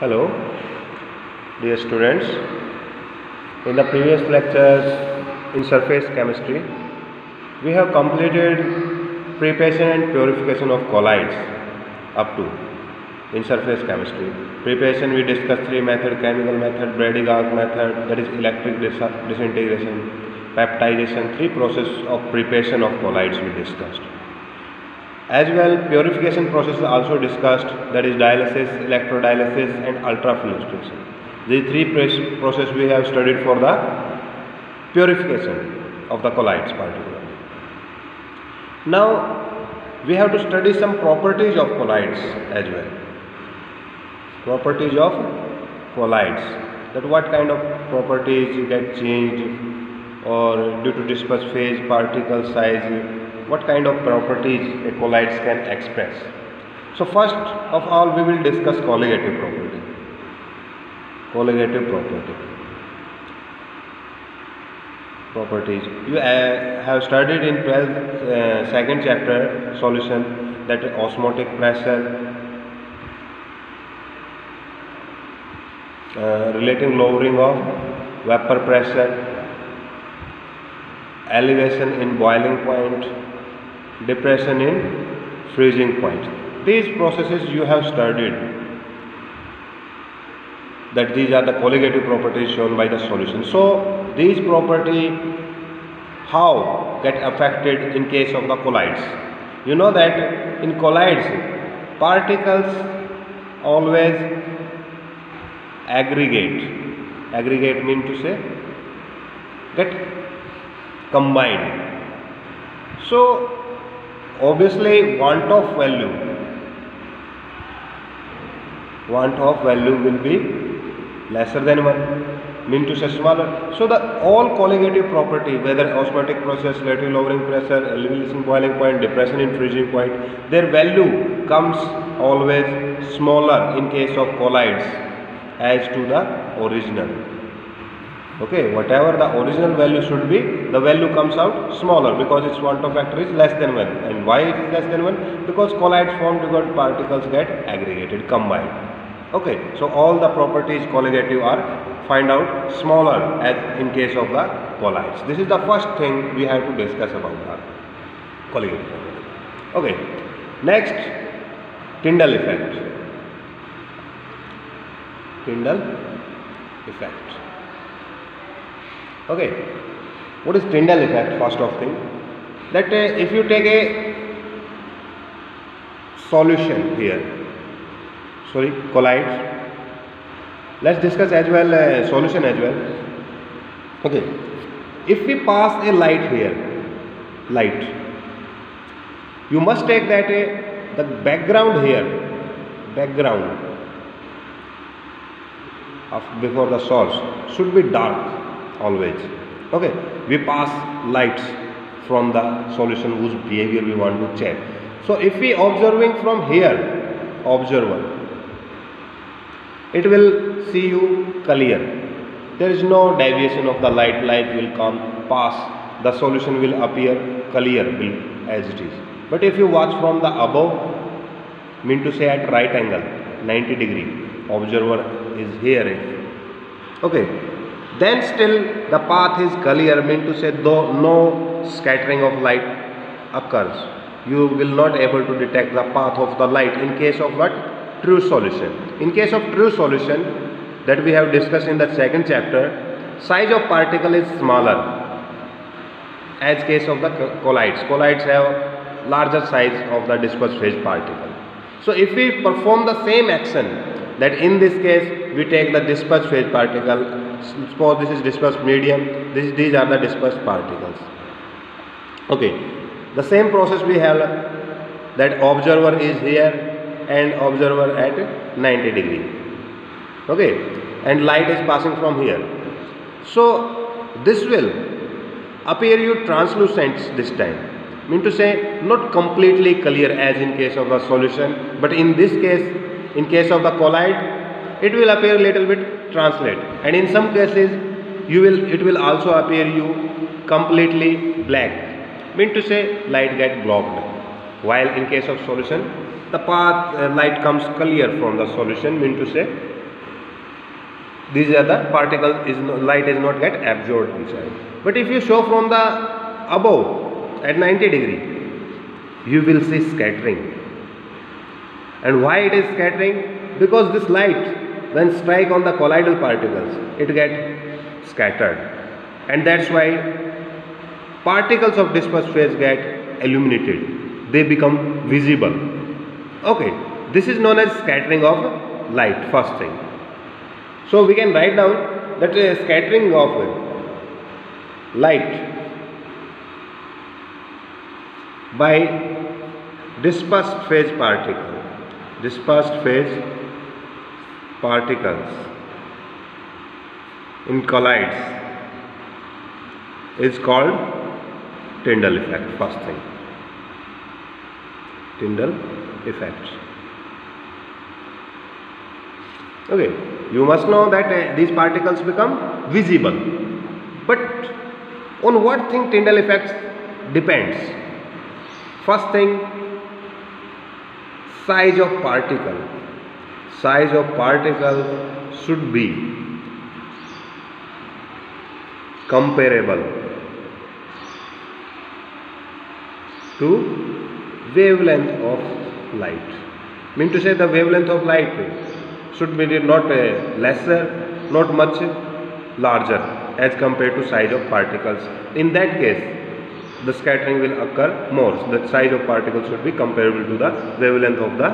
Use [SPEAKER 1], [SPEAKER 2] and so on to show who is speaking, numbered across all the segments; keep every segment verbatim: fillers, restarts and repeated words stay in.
[SPEAKER 1] Hello, dear students. In the previous lectures in surface chemistry, we have completed preparation and purification of colloids up to in surface chemistry. Preparation we discussed three methods: chemical method, Brady-Gauss method, that is electric dis disintegration, peptidation. Three processes of preparation of colloids we discussed. As well, purification process is also discussed, that is dialysis, electrodialysis and ultrafiltration. These three processes we have studied for the purification of the colloids particularly. Now we have to study some properties of colloids as well. Properties of colloids, that what kind of properties get changed or due to disperse phase, particle size, what kind of properties a colloids can express. So first of all we will discuss colligative property. Colligative property. Properties. You uh, have studied in twelfth uh, second chapter solution, that osmotic pressure, uh, relating lowering of vapor pressure, elevation in boiling point, depression in freezing point. These processes you have studied, that these are the colligative properties shown by the solution. So these properties how get affected in case of the colloids. You know that in colloids particles always aggregate. Aggregate mean to say get combined. So obviously want of value, want of value will be lesser than one, mean to say smaller. So the all colligative property, whether osmotic process, relative lowering pressure, elevation boiling point, depression in freezing point, their value comes always smaller in case of colloids as to the original. Okay, whatever the original value should be, the value comes out smaller because its want of factor is less than one. And why it is less than one? Because colloids formed because particles get aggregated, combined. Okay, so all the properties colligative are find out smaller as in case of the colloids. This is the first thing we have to discuss about the colligative property. Okay, next, Tyndall effect. Tyndall effect. Okay, what is Tyndall effect? First of thing, that uh, if you take a solution here, sorry, colloids, let's discuss as well uh, solution as well. Okay, if we pass a light here, light, you must take that uh, the background here, background of before the source should be dark. Always. Okay, we pass lights from the solution whose behavior we want to check. So if we observing from here, observer, it will see you clear. There is no deviation of the light. Light will come, pass, the solution will appear clear will, as it is. But if you watch from the above, mean to say at right angle, ninety degree, observer is here. Okay. Then still the path is clear, mean to say though no scattering of light occurs, you will not able to detect the path of the light in case of what? True solution. In case of true solution that we have discussed in the second chapter, size of particle is smaller as case of the colloids. Colloids have larger size of the dispersed phase particle. So if we perform the same action, that in this case we take the dispersed phase particle, suppose this is dispersed medium, this, these are the dispersed particles. Okay, the same process we have, that observer is here and observer at ninety degree. Okay, and light is passing from here. So this will appear you translucent this time, mean to say not completely clear as in case of the solution, but in this case, in case of the colloid, it will appear little bit translate, and in some cases you will it will also appear you completely black, mean to say light get blocked, while in case of solution the path uh, light comes clear from the solution, mean to say these are the particles is no, light is not get absorbed inside. But if you show from the above at ninety degree, you will see scattering. And why it is scattering? Because this light when strike on the colloidal particles, it get scattered, and that's why particles of dispersed phase get illuminated, they become visible. Okay, this is known as scattering of light, first thing. So we can write down that uh, scattering of light by dispersed phase particle, dispersed phase particles in colloids is called Tyndall effect, first thing. Tyndall effect. Okay, you must know that uh, these particles become visible. But on what thing Tyndall effect depends? First thing, size of particle. Size of particle should be comparable to wavelength of light. Mean to say the wavelength of light should be not uh, lesser, not much larger as compared to size of particles. In that case, the scattering will occur more. So the size of particles should be comparable to the wavelength of the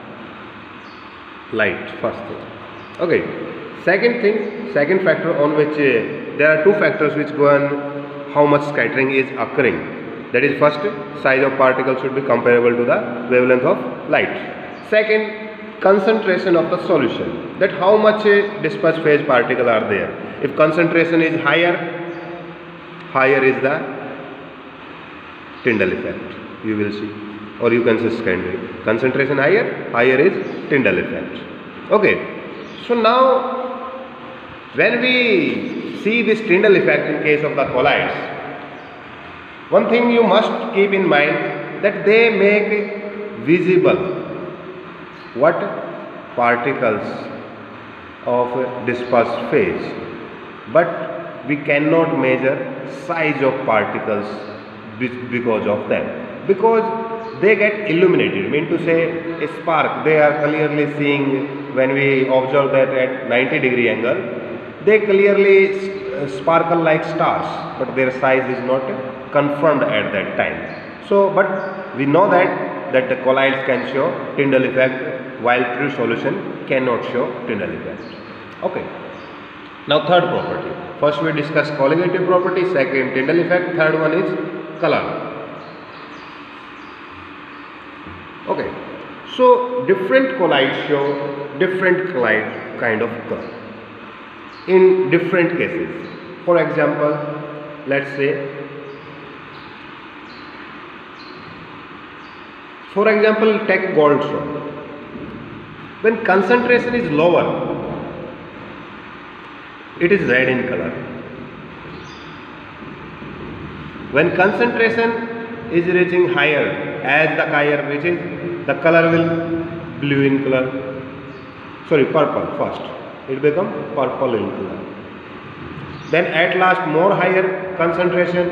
[SPEAKER 1] light, first thing. Okay, second thing, second factor on which uh, there are two factors which go on how much scattering is occurring. That is, first, size of particles should be comparable to the wavelength of light. Second, concentration of the solution, that how much uh, dispersed phase particle are there. If concentration is higher, higher is the Tyndall effect, you will see, or you can say secondary. Concentration higher, higher is Tyndall effect. Okay, so now when we see this Tyndall effect in case of the colloids, one thing you must keep in mind that they make visible what? Particles of dispersed phase, but we cannot measure size of particles because of them, because they get illuminated. Mean to say a spark, they are clearly seeing when we observe that at ninety degree angle, they clearly sparkle like stars, but their size is not confirmed at that time. So but we know that that the colloids can show Tyndall effect while pure solution cannot show Tyndall effect. Okay, now third property. First we discuss colligative property, second Tyndall effect, third one is color. Okay, so different colloids show different kind of color in different cases. For example, let's say, for example, take gold stone. When concentration is lower, it is red in color. When concentration is reaching higher, as the higher reaches, the color will blue in color, sorry purple first, it become purple in color. Then at last more higher concentration,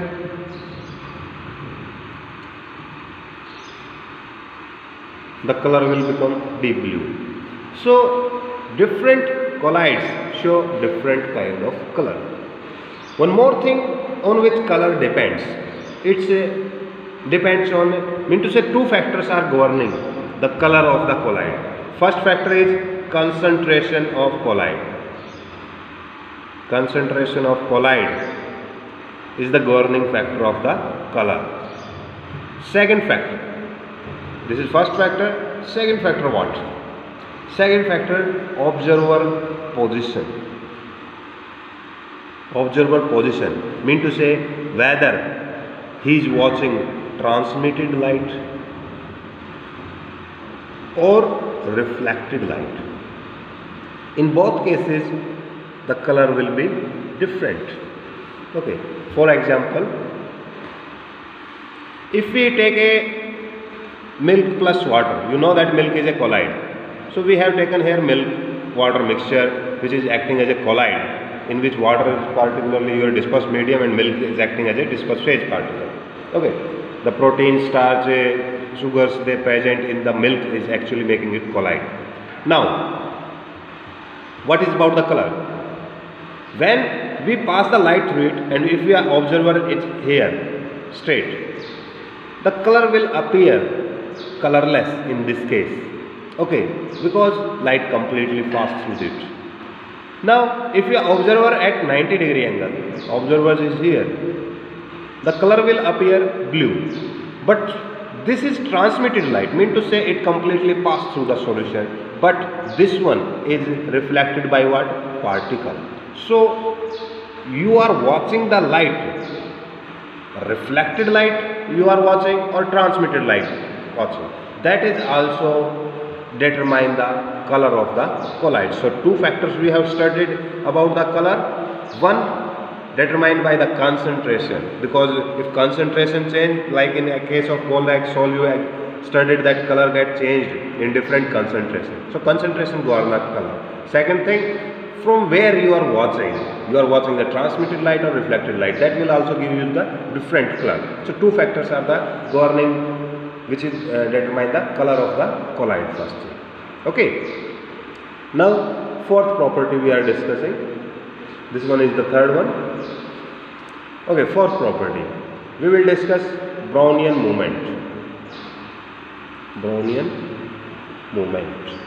[SPEAKER 1] the color will become deep blue. So different colloids show different kind of color. One more thing on which color depends, it's a depends on, mean to say two factors are governing the color of the colloid. First factor is concentration of colloid. Concentration of colloid is the governing factor of the color. Second factor, this is first factor. Second factor what? Second factor, observer position. Observer position, mean to say whether he is watching transmitted light or reflected light. In both cases, the color will be different. Okay, for example, if we take a milk plus water, you know that milk is a colloid. So we have taken here milk, water mixture, which is acting as a colloid, in which water is particularly your dispersed medium and milk is acting as a dispersed phase particle. Okay, the protein, starch, uh, sugars they present in the milk is actually making it colloid. Now, what is about the color? When we pass the light through it, and if we are observer it here straight, the color will appear colorless in this case. Okay, because light completely passed through it. Now, if you are observer at ninety degree angle, observer is here, the color will appear blue. But this is transmitted light, mean to say it completely passed through the solution. But this one is reflected by what? Particle. So, you are watching the light, reflected light you are watching or transmitted light watching. That is also determine the color of the colloid. So, two factors we have studied about the color. One, determined by the concentration, because if concentration change, like in a case of Borax sol, you have studied that color get changed in different concentration. So, concentration govern the color. Second thing, from where you are watching, you are watching the transmitted light or reflected light, that will also give you the different color. So, two factors are the governing, which is uh, determine the color of the colloid first. Okay. Now, fourth property we are discussing. This one is the third one. Okay, fourth property. We will discuss Brownian movement. Brownian movement.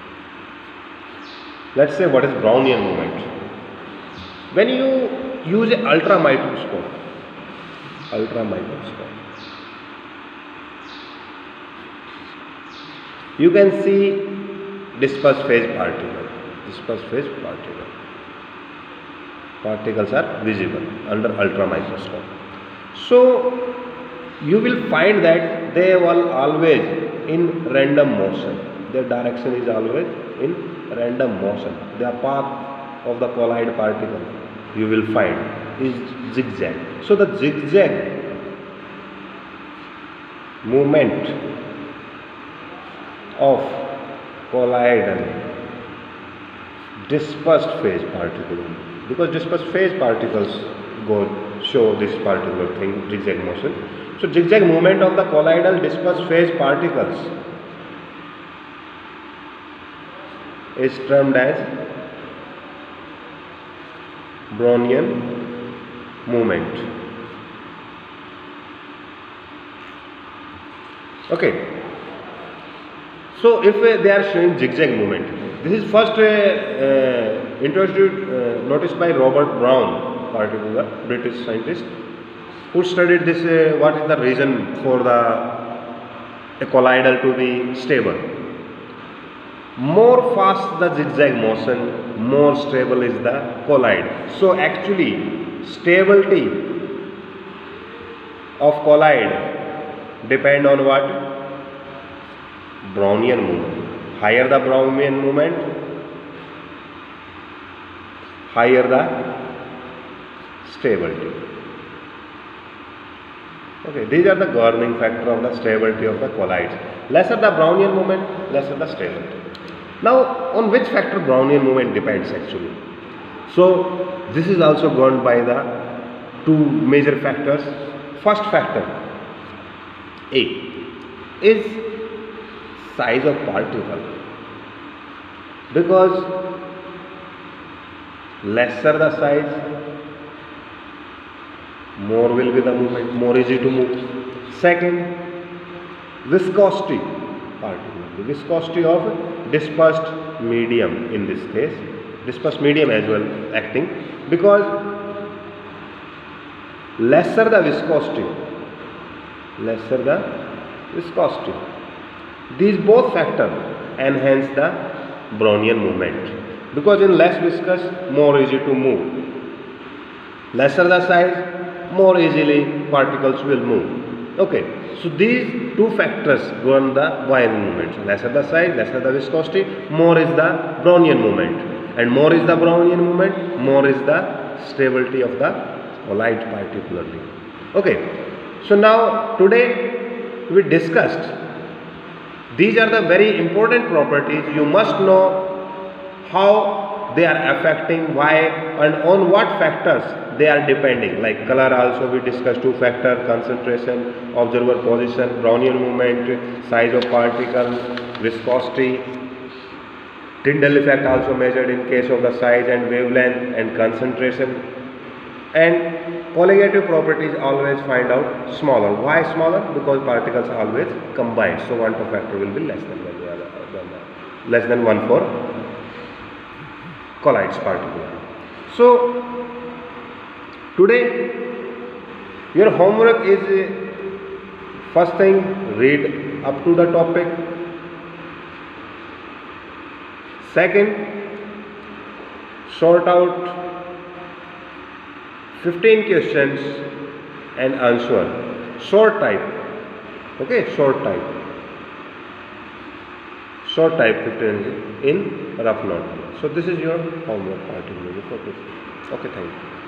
[SPEAKER 1] Let's say what is Brownian movement. When you use an ultra microscope, ultra microscope, you can see dispersed phase particle. Dispersed phase particle. Particles are visible under ultra microscope. So you will find that they are always in random motion. Their direction is always in random motion. The path of the colloid particle you will find is zigzag. So the zigzag movement of colloidal dispersed phase particle, because dispersed phase particles go show this particular thing, zigzag motion. So zigzag movement of the colloidal dispersed phase particles is termed as Brownian movement. Okay. So if uh, they are showing zigzag movement, this is first uh, uh, introduced, uh, noticed by Robert Brown, particular British scientist, who studied this. Uh, what is the reason for the a colloidal to be stable? More fast the zigzag motion, more stable is the colloid. So actually, stability of colloid depend on what? Brownian movement. Higher the Brownian movement, higher the stability. Okay, these are the governing factor of the stability of the colloids. Lesser the Brownian movement, lesser the stability. Now, on which factor Brownian movement depends actually? So, this is also governed by the two major factors. First factor, A, is size of particle, because lesser the size, more will be the movement, more easy to move. Second, viscosity, particularly viscosity of dispersed medium in this case, dispersed medium as well acting, because lesser the viscosity, lesser the viscosity. These both factors enhance the Brownian movement, because in less viscous, more easy to move. Lesser the size, more easily particles will move. Okay, so these two factors govern the Brownian movement. Lesser the size, lesser the viscosity, more is the Brownian movement, and more is the Brownian movement, more is the stability of the colloid particularly. Okay, so now today we discussed. These are the very important properties. You must know how they are affecting, why, and on what factors they are depending. Like color also we discussed two factor: concentration, observer position, Brownian movement, size of particle, viscosity. Tyndall effect also measured in case of the size and wavelength and concentration. And colligative properties always find out smaller. Why smaller? Because particles are always combined, so one to factor will be less than one, than less than one for collides particle. So today your homework is uh, first thing, read up to the topic. Second, sort out fifteen questions and answer. Short type. Okay, short type. Short type fifteen in rough note. So this is your homework particularly for this. Okay, thank you.